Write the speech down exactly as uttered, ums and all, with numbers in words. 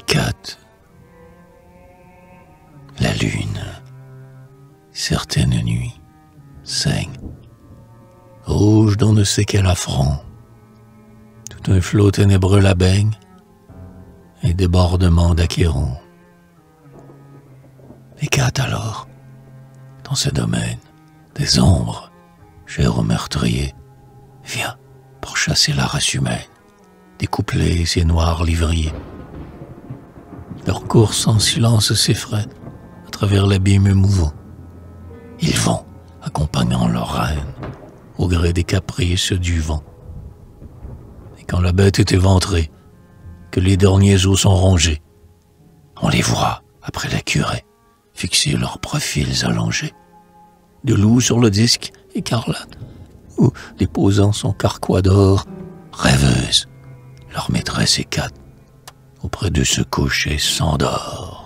Hécate, la lune, certaines nuits, saigne, rouge d'on ne sait quel affront. Tout un flot ténébreux la baigne, et débordement d'Achéron. Hécate alors, dans ce domaine, des ombres, chères aux meurtriers, vient pour chasser la race humaine, découpler ses noirs livriers. Leur course en silence s'effraie à travers l'abîme mouvant. Ils vont, accompagnant leur reine, au gré des caprices du vent. Et quand la bête est éventrée, que les derniers os sont rongés, on les voit, après la curée, fixer leurs profils allongés. De loup sur le disque écarlate, où, déposant son carquois d'or, rêveuse, leur maîtresse Hécate, auprès de ce coucher s'endort.